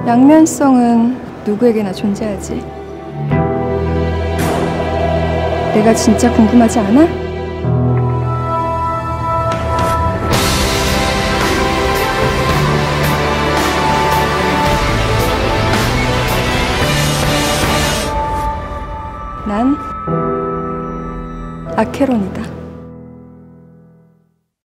양면성은 누구에게나 존재하지. 내가 진짜 궁금하지 않아? 난 아케론이다.